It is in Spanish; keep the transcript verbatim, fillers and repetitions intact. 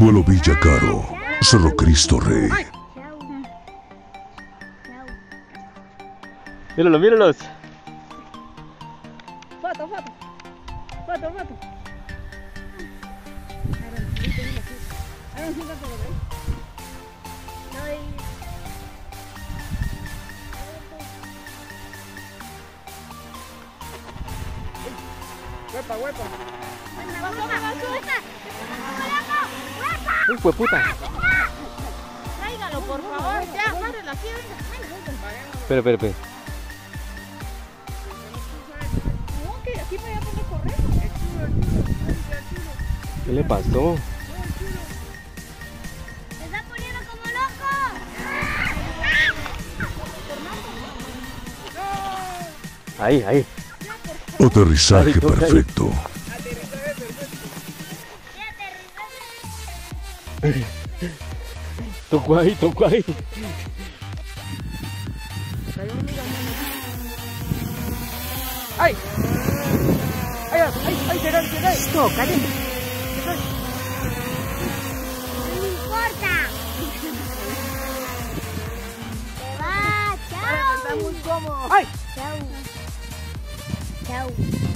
Vuelo Villa Caro, solo Cristo Rey. Míralos, míralos. Foto, foto. Foto, foto. Huepa, huepa. Uy, pues puta. Tráigalo, por favor. Ya, párelo aquí, venga. Espera, espera, espera. No, que aquí para allá pongo correr. ¿Qué le pasó? Se está poniendo como loco. Ahí, ahí. Aterrizaje perfecto. Tocó ahí, tocó ahí. ¡Ay! ¡Ay, ay, ay! ¡Se cae, se cae! ¡No, cállate! No importa. Se va, chao. Está muy cómodo. ¡Ay! Chao. Chao.